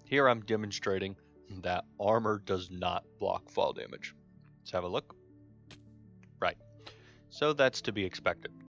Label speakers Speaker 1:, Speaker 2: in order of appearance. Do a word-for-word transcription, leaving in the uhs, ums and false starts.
Speaker 1: Here I'm demonstrating that armor does not block fall damage. Let's have a look. Right. So that's to be expected.